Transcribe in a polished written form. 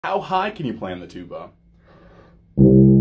How high can you play on the tuba?